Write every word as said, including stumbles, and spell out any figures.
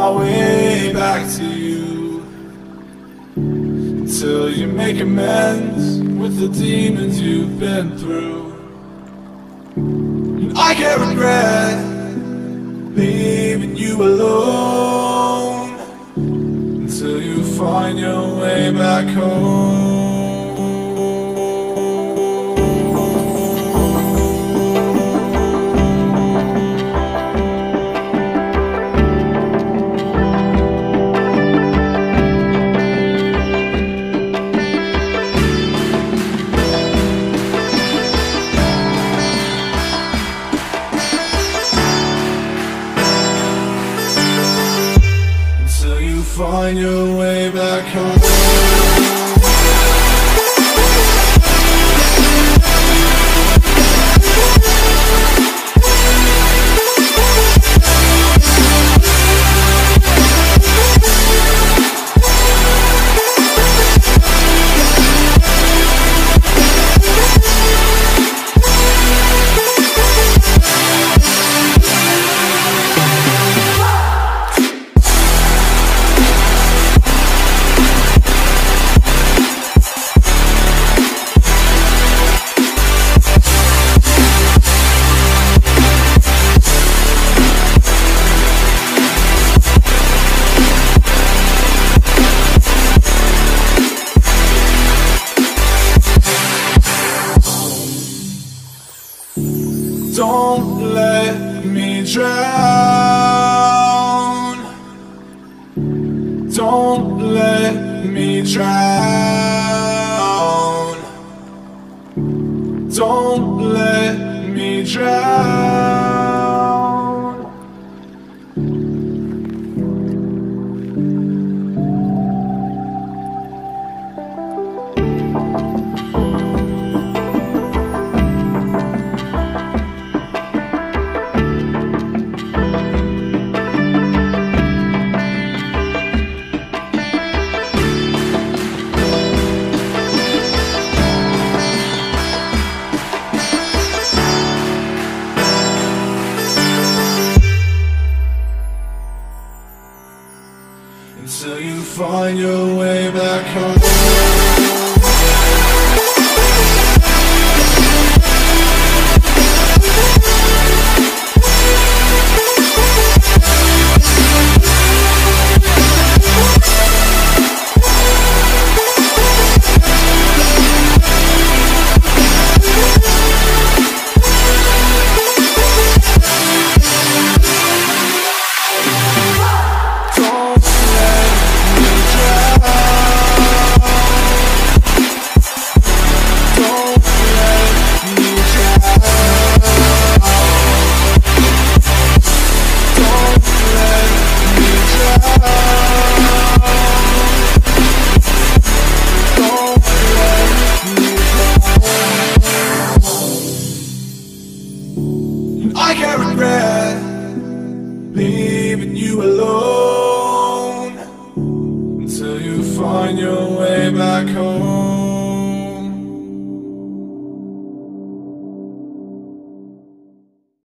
my way back to you, until you make amends with the demons you've been through. And I can't regret leaving you alone, until you find your way back home. Find your way back home. Don't let me drown. Don't let me drown. Don't let me drown. Until you find your way back home. I can't regret leaving you alone, until you find your way back home.